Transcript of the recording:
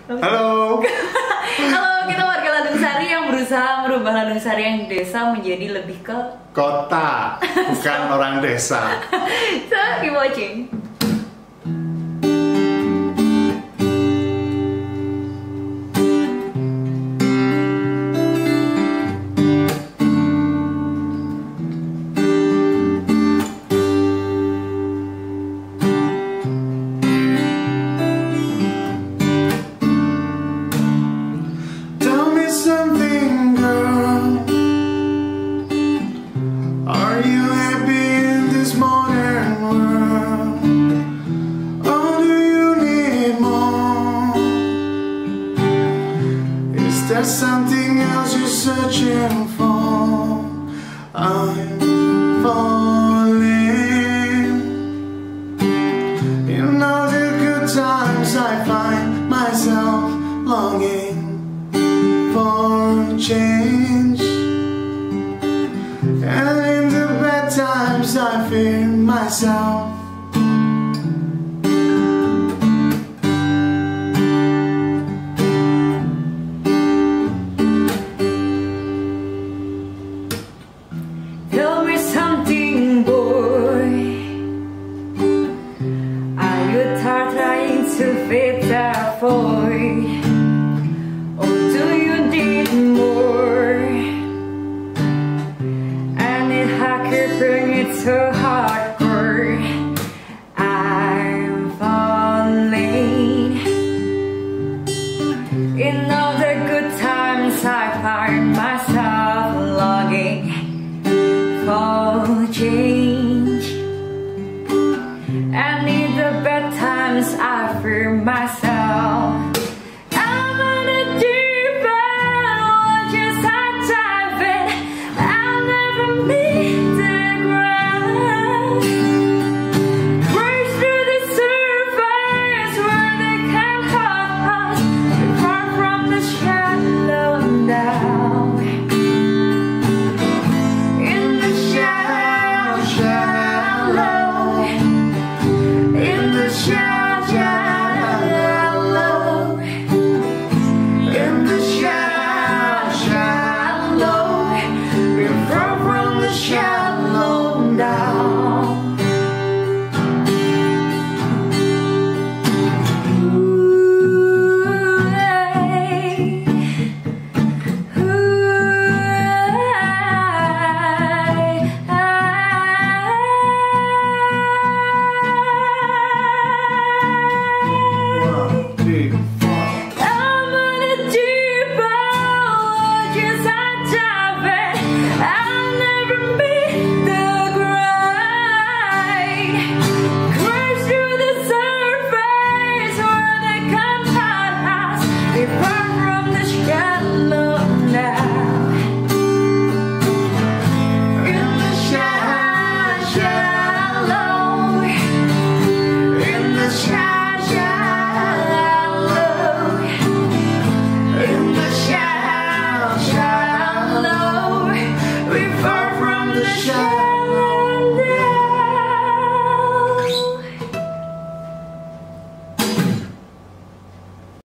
Halo. Halo, kita warga Ladung Sari yang berusaha merubah Ladung Sari yang desa menjadi lebih ke Kota, bukan orang desa. So, keep watching. Something, girl. Are you happy in this modern world? Or do you need more? Is there something else you're searching for? I'm falling. In all the good times I find myself longing for change, and in the bad times I fear myself. Tell me something, boy. Are you trying to fit that void? Bring it so hardcore. I'm falling. In all the good times I find myself longing for change.